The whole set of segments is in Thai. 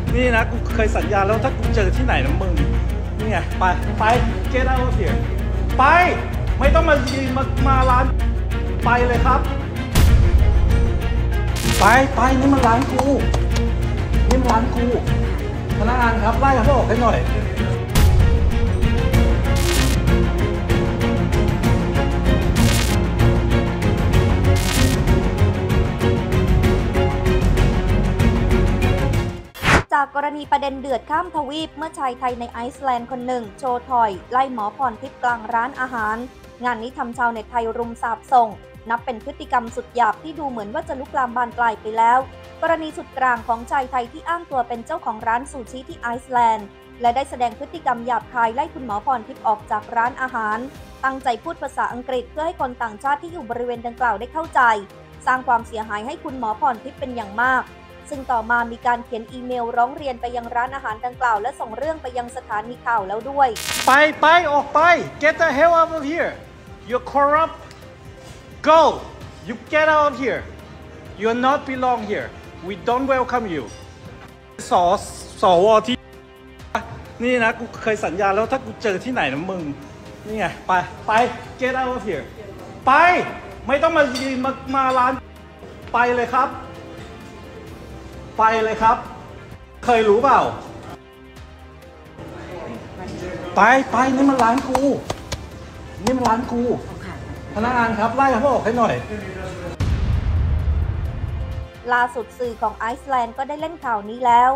นี่นะกูเคยสัญญาแล้วถ้ากูเจอที่ไหนนะมึงนี่ไงไป get out of here ไปไม่ต้องมายืนมาร้านไปเลยครับไปนี่มันร้านกูนี่มันร้านกูพนักงานครับไล่เขาออกให้หน่อยจากกรณีประเด็นเดือดข้ามทวีปเมื่อชายไทยในไอซ์แลนด์คนหนึ่งโชว์ถอยไล่หมอพรทิพย์กลางร้านอาหารงานนี้ทำชาวเน็ตไทยรุมสาปส่งนับเป็นพฤติกรรมสุดหยาบที่ดูเหมือนว่าจะลุกลามบานปลายไปแล้วกรณีสุดกลางของชายไทยที่อ้างตัวเป็นเจ้าของร้านซูชิที่ไอซ์แลนด์และได้แสดงพฤติกรรมหยาบคายไล่คุณหมอพรทิพย์ออกจากร้านอาหารตั้งใจพูดภาษาอังกฤษเพื่อให้คนต่างชาติที่อยู่บริเวณดังกล่าวได้เข้าใจสร้างความเสียหายให้คุณหมอพรทิพย์เป็นอย่างมากซึ่งต่อมามีการเขียนอีเมลร้องเรียนไปยังร้านอาหารดังกล่าวและส่งเรื่องไปยังสถานีข่าวแล้วด้วยไปออกไป get the hell out of here you're corrupt go you get out of here you're not belong here we don't welcome you สวที่นี่นะกูเคยสัญญาแล้วถ้ากูเจอที่ไหนนะมึงนี่ไงไป get out of here ไปไม่ต้องมายืนมาร้านไปเลยครับไปเลยครับเคยรู้เปล่าไปนี่มันร้านกูนี่มันร้านกูพนักงานครับไล่เขาออกให้หน่อยล่าสุดสื่อของไอซ์แลนด์ก็ได้เล่นข่าวนี้แล้ว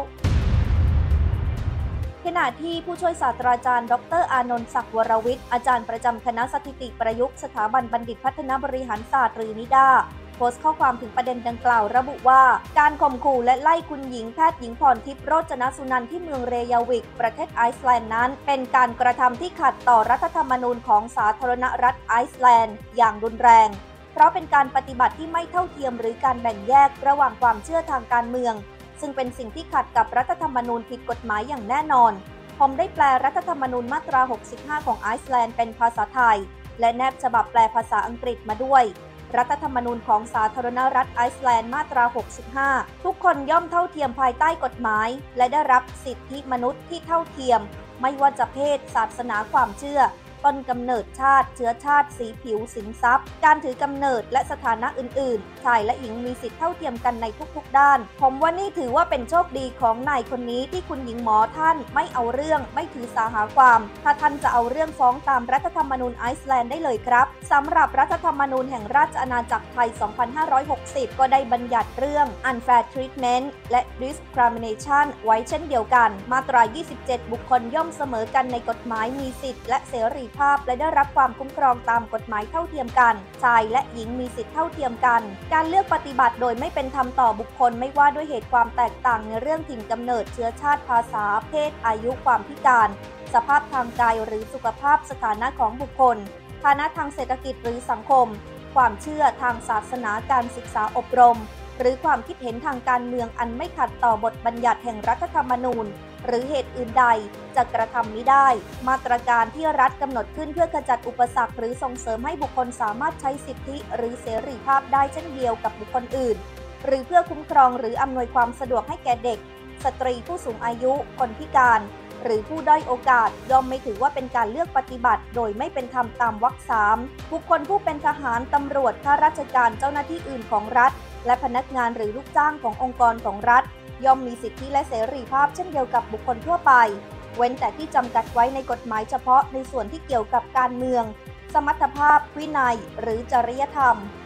ขณะที่ผู้ช่วยศาสตราจารย์ดร.อานนท์ศักดิ์วรวิทย์อาจารย์ประจำคณะสถิติประยุกต์สถาบันบัณฑิตพัฒนาบริหารศาสตร์หรือนิด้าโพสต์ข้อความถึงประเด็นดังกล่าวระบุว่าการข่มขู่และไล่คุณหญิงแพทย์หญิงพรทิพย์โรจนสุนันท์ที่เมืองเรยาวิกประเทศไอซ์แลนด์นั้นเป็นการกระทำที่ขัดต่อรัฐธรรมนูญของสาธารณรัฐไอซ์แลนด์อย่างรุนแรงเพราะเป็นการปฏิบัติที่ไม่เท่าเทียมหรือการแบ่งแยกระหว่างความเชื่อทางการเมืองซึ่งเป็นสิ่งที่ขัดกับรัฐธรรมนูญผิดกฎหมายอย่างแน่นอนผมได้แปลรัฐธรรมนูญมาตรา 65 ของไอซ์แลนด์เป็นภาษาไทยและแนบฉบับแปลภาษาอังกฤษมาด้วยรัฐธรรมนูญของสาธารณรัฐไอซ์แลนด์มาตรา 65 ทุกคนย่อมเท่าเทียมภายใต้กฎหมายและได้รับสิทธิมนุษย์ที่เท่าเทียมไม่ว่าจะเพศศาสนาความเชื่อต้นกำเนิดชาติเชื้อชาติสีผิวสินทรัพย์การถือกำเนิดและสถานะอื่นๆชายและหญิงมีสิทธิเท่าเทียมกันในทุกๆด้านผมว่านี่ถือว่าเป็นโชคดีของนายคนนี้ที่คุณหญิงหมอท่านไม่เอาเรื่องไม่ถือสาหาความถ้าท่านจะเอาเรื่องฟ้องตามรัฐธรรมนูญไอซ์แลนด์ได้เลยครับสำหรับรัฐธรรมนูญแห่งราชอาณาจักรไทย 2560 ก็ได้บัญญัติเรื่อง unfair treatment และ discrimination ไว้เช่นเดียวกันมาตรา 27 บุคคลย่อมเสมอกันในกฎหมายมีสิทธิและเสรีภาพและได้รับความคุ้มครองตามกฎหมายเท่าเทียมกันชายและหญิงมีสิทธิเท่าเทียมกันการเลือกปฏิบัติโดยไม่เป็นธรรมต่อบุคคลไม่ว่าด้วยเหตุความแตกต่างในเรื่องถิ่นกำเนิดเชื้อชาติภาษาเพศอายุความพิการสภาพทางกายหรือสุขภาพสถานะของบุคคลฐานะทางเศรษฐกิจหรือสังคมความเชื่อทางศาสนาการศึกษาอบรมหรือความคิดเห็นทางการเมืองอันไม่ขัดต่อบทบัญญัติแห่งรัฐธรรมนูญหรือเหตุอื่นใดจะกระทำมิได้มาตรการที่รัฐกำหนดขึ้นเพื่อขจัดอุปสรรคหรือส่งเสริมให้บุคคลสามารถใช้สิทธิหรือเสรีภาพได้เช่นเดียวกับบุคคลอื่นหรือเพื่อคุ้มครองหรืออำนวยความสะดวกให้แก่เด็กสตรีผู้สูงอายุคนพิการหรือผู้ด้อยโอกาสย่อมไม่ถือว่าเป็นการเลือกปฏิบัติโดยไม่เป็นธรรมตามวรรค 3บุคคลผู้เป็นทหารตำรวจข้าราชการเจ้าหน้าที่อื่นของรัฐและพนักงานหรือลูกจ้างขององค์กรของรัฐย่อมมีสิทธิและเสรีภาพเช่นเดียวกับบุคคลทั่วไปเว้นแต่ที่จำกัดไว้ในกฎหมายเฉพาะในส่วนที่เกี่ยวกับการเมืองสมรรถภาพวินัยหรือจริยธรรม